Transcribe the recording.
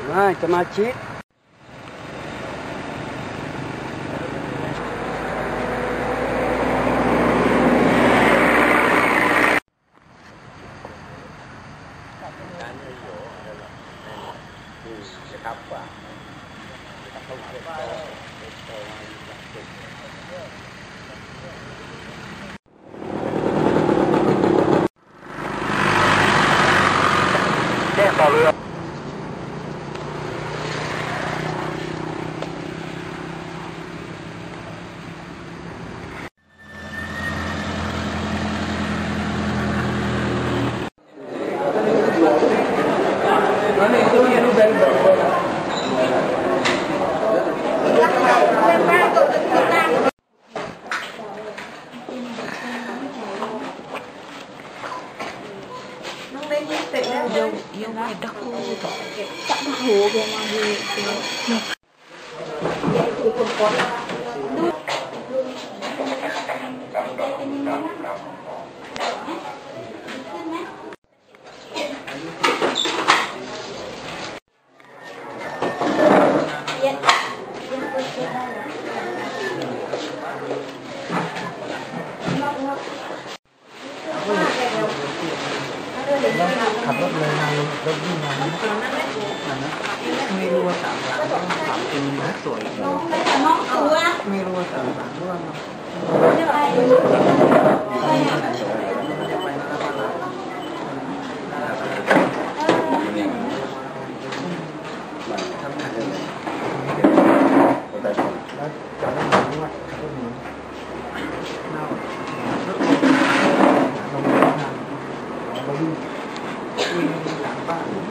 สมาชิกแจ้งต่อเรือ yang ada ku tak tahu bagaimana diaขับรถเลยมารถวิ่งมาไม่รู้ว่าสามหลังสามเป็นนักสวยไม่รู้ว่าสามหลังว่าแล้วจะได้หรือว่าเรื่องนี้เน่าลงน้ำวิ่งหลังบ้าน